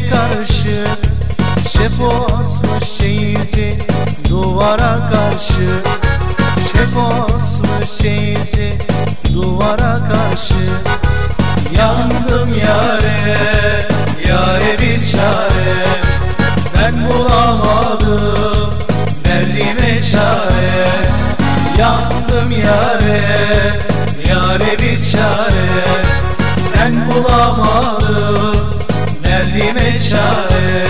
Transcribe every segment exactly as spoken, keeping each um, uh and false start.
karşı. Şefo asmış çeyizi duvara karşı. Şefo asmış çeyizi duvara karşı. Yandım yare, yare bir çare. Ben bulamadım derdime çare. Yandım yare, yare bir çare. Ben bulamadım derdime çare.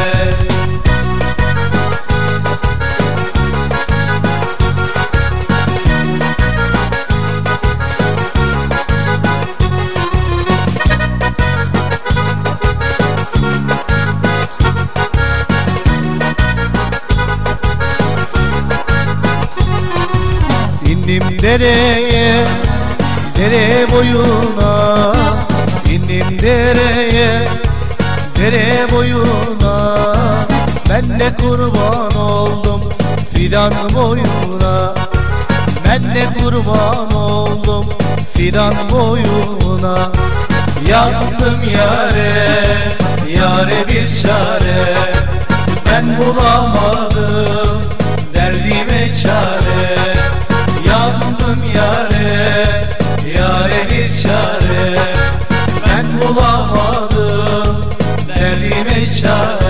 İndim dereye, dere boyuna. İndim dereye, dere boyuna. Ben de kurban oldum fidan boyuna. Ben de kurban oldum fidan boyuna. Yandım yare, yare bir çare. Ben bulamadım derdime çare. Yandım yare, yare bir çare. Ben bulamadım derdime çare.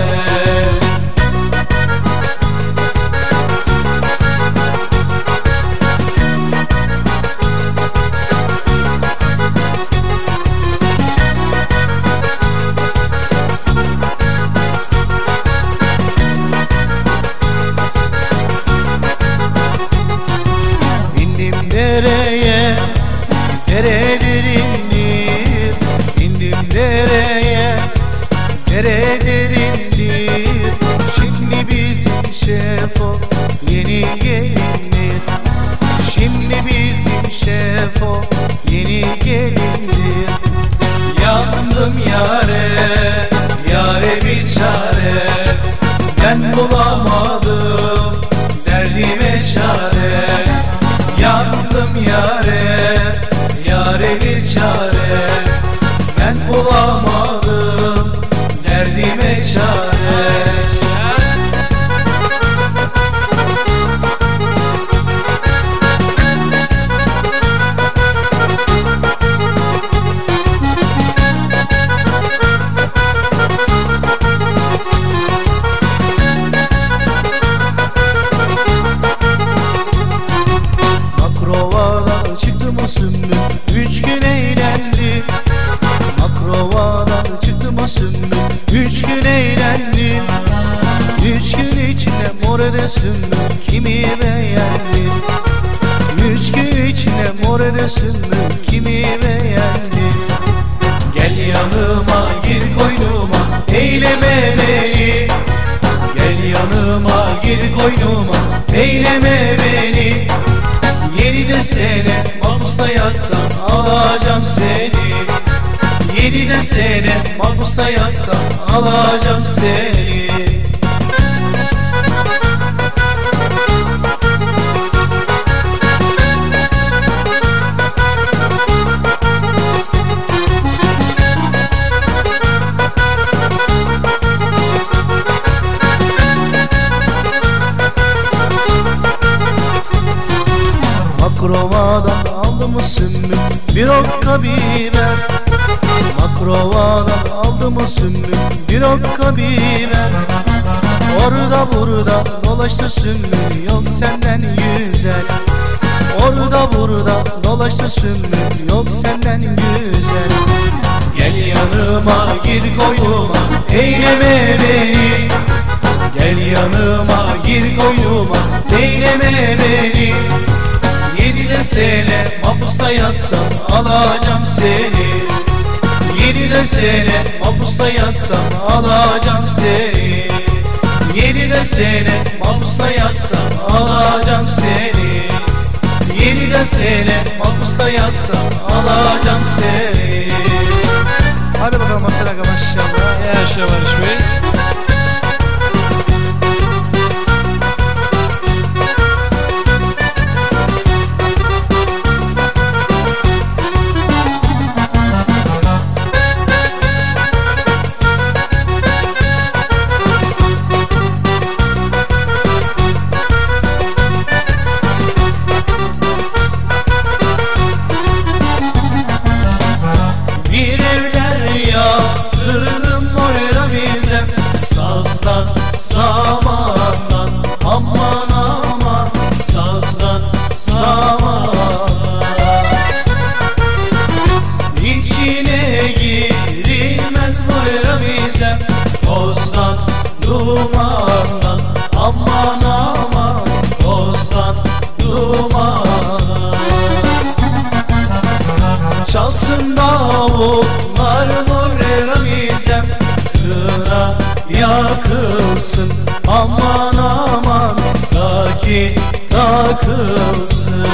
Dereye, deredir indir. İndim dereye, deredir indir. Şimdi bizim şefo yeni gelindir. Şimdi bizim şefo yeni gelindir. Yandım yare, yare bir çare. Ben bulamadım derdime çare. Yandım yare, yare bir çare. Ben bulamadım derdime çare. Akrovadan çıktım o sümbül, üç gün eğlendim. Akrovadan çıktım o sümbül, üç gün eğlendim. Üç gün içinde morede sümbül, kimi beğendim. Üç gün içinde morede sümbül, kimi beğendim. Gel yanıma, gir koynuma, eyleme beni. Gel yanıma, gir koynuma, eyleme beni. Yedi de sene mahpusta yatsan alacağım seni. Yedi de sene mahpusta yatsan alacağım seni. Akrovadan aldım sümbül bir okka biber. Akrovadan aldım sümbül bir okka biber. Orada burada dolaştı sümbül, yok senden güzel. Orada burada dolaştı sümbül, yok senden güzel. Gel yanıma, gir koynuma, eyleme beni. Gel yanıma, gir koynuma, eyleme beni. Yedi de sene mahpusta yatsan alacağım seni. Yedi de sene mahpusta yatsan alacağım seni. Yedi de sene mahpusta yatsan alacağım seni. Yedi de sene mahpusta yatsan alacağım seni. Hadi bakalım Hasan Aga, maşallah. Yaşa Barış Bey. yakılsın. Aman aman ta ki takılsın.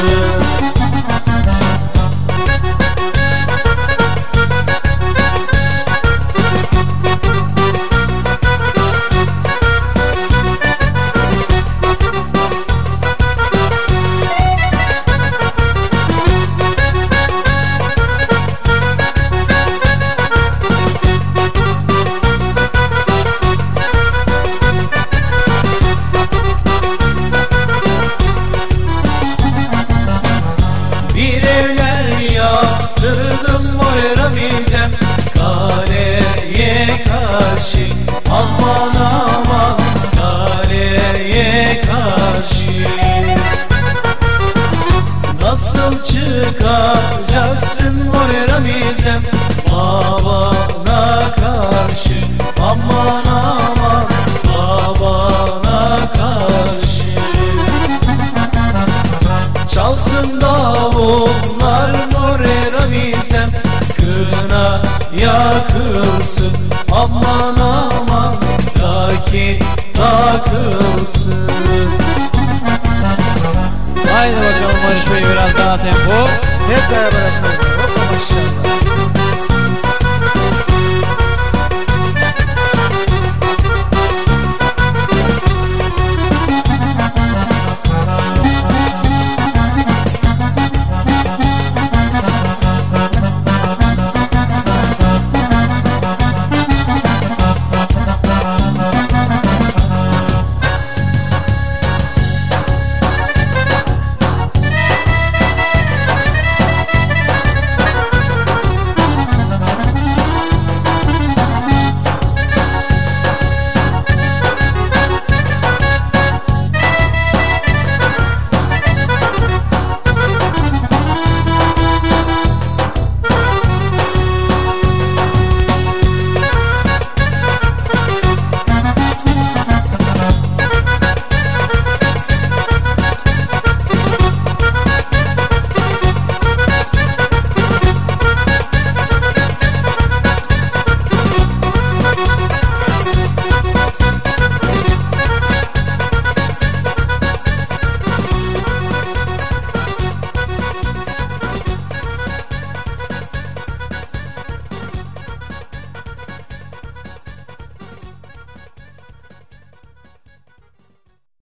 Yaptırdım mor Ramizem kaleye karşı. Aman aman kaleye karşı. Nasıl çıkacaksın mor Ramizem babana karşı? Aman aman babana karşı. Çalsın davullar mor Ramizem, kına yakılsın. Aman aman ta ki takılsın. Haydi bakalım Barış Bey, biraz daha tempo. Hep beraber açalım. Hoppa maşallah.